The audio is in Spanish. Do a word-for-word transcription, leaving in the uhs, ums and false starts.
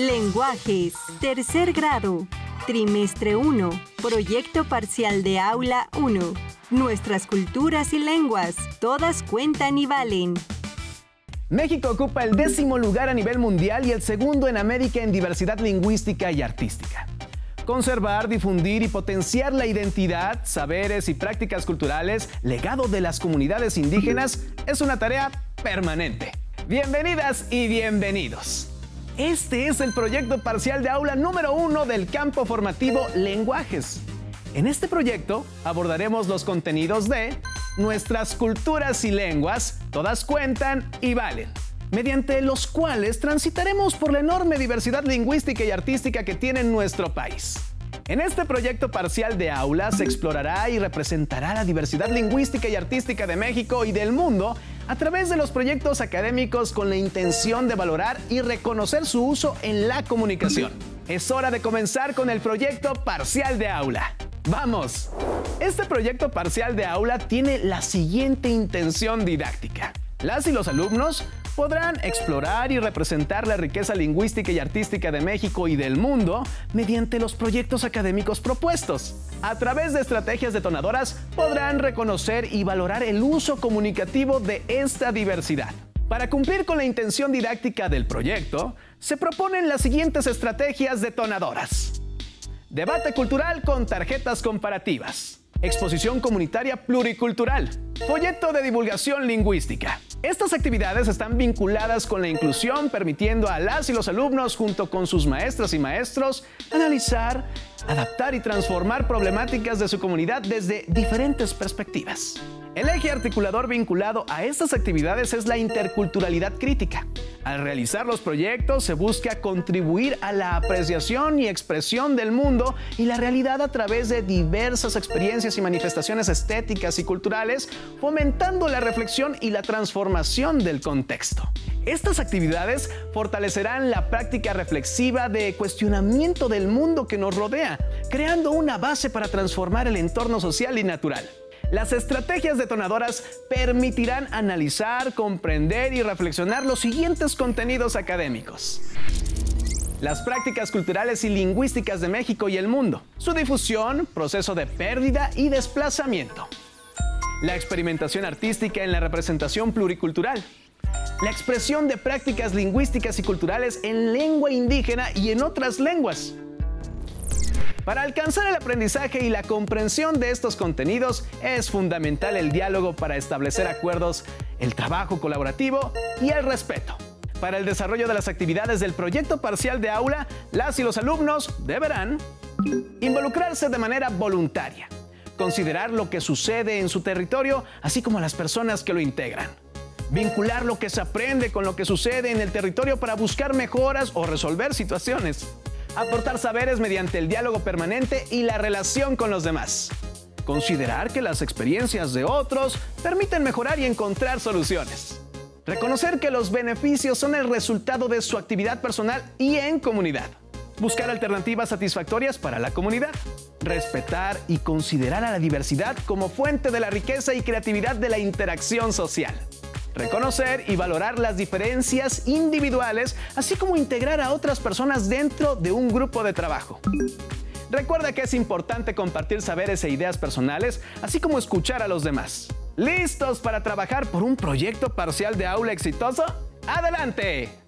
Lenguajes, tercer grado, trimestre uno, proyecto parcial de aula uno. Nuestras culturas y lenguas, todas cuentan y valen. México ocupa el décimo lugar a nivel mundial y el segundo en América en diversidad lingüística y artística. Conservar, difundir y potenciar la identidad, saberes y prácticas culturales, legado de las comunidades indígenas, es una tarea permanente. Bienvenidas y bienvenidos. Este es el proyecto parcial de aula número uno del campo formativo Lenguajes. En este proyecto abordaremos los contenidos de Nuestras culturas y lenguas, todas cuentan y valen, mediante los cuales transitaremos por la enorme diversidad lingüística y artística que tiene nuestro país. En este proyecto parcial de aula se explorará y representará la diversidad lingüística y artística de México y del mundo a través de los proyectos académicos con la intención de valorar y reconocer su uso en la comunicación. Es hora de comenzar con el proyecto parcial de aula. ¡Vamos! Este proyecto parcial de aula tiene la siguiente intención didáctica. Las y los alumnos podrán explorar y representar la riqueza lingüística y artística de México y del mundo mediante los proyectos académicos propuestos. A través de estrategias detonadoras podrán reconocer y valorar el uso comunicativo de esta diversidad. Para cumplir con la intención didáctica del proyecto, se proponen las siguientes estrategias detonadoras. Debate cultural con tarjetas comparativas. Exposición comunitaria pluricultural. Folleto de divulgación lingüística. Estas actividades están vinculadas con la inclusión, permitiendo a las y los alumnos, junto con sus maestras y maestros, analizar, adaptar y transformar problemáticas de su comunidad desde diferentes perspectivas. El eje articulador vinculado a estas actividades es la interculturalidad crítica. Al realizar los proyectos se busca contribuir a la apreciación y expresión del mundo y la realidad a través de diversas experiencias y manifestaciones estéticas y culturales, fomentando la reflexión y la transformación del contexto. Estas actividades fortalecerán la práctica reflexiva de cuestionamiento del mundo que nos rodea, creando una base para transformar el entorno social y natural. Las estrategias detonadoras permitirán analizar, comprender y reflexionar los siguientes contenidos académicos. Las prácticas culturales y lingüísticas de México y el mundo. Su difusión, proceso de pérdida y desplazamiento. La experimentación artística en la representación pluricultural. La expresión de prácticas lingüísticas y culturales en lengua indígena y en otras lenguas. Para alcanzar el aprendizaje y la comprensión de estos contenidos es fundamental el diálogo para establecer acuerdos, el trabajo colaborativo y el respeto. Para el desarrollo de las actividades del proyecto parcial de aula, las y los alumnos deberán involucrarse de manera voluntaria, considerar lo que sucede en su territorio, así como las personas que lo integran. Vincular lo que se aprende con lo que sucede en el territorio para buscar mejoras o resolver situaciones. Aportar saberes mediante el diálogo permanente y la relación con los demás. Considerar que las experiencias de otros permiten mejorar y encontrar soluciones. Reconocer que los beneficios son el resultado de su actividad personal y en comunidad. Buscar alternativas satisfactorias para la comunidad. Respetar y considerar a la diversidad como fuente de la riqueza y creatividad de la interacción social. Reconocer y valorar las diferencias individuales, así como integrar a otras personas dentro de un grupo de trabajo. Recuerda que es importante compartir saberes e ideas personales, así como escuchar a los demás. ¿Listos para trabajar por un proyecto parcial de aula exitoso? ¡Adelante!